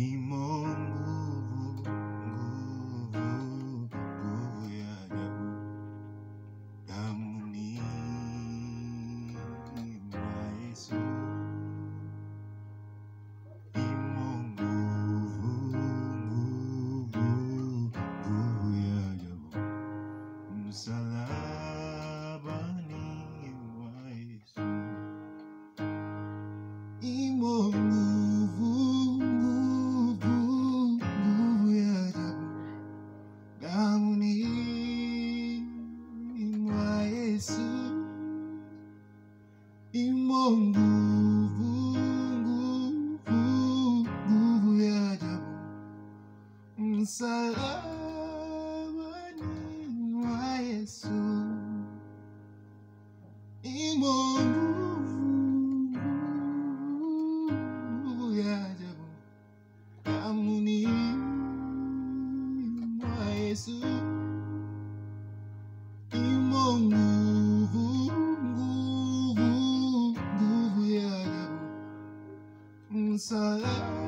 imo nguvu ya ajabu damuni mwa Yesu. Imo nguvu ya ajabu msalabani mwa Yesu. Imo nguvu ya ajabu damuni mwa Yesu. Imo nguvu ya ajabu msalabani mwa Yesu. Imo nguvu ya ajabu damuni mwa Yesu. Imo nguvu ya ajabu msalabani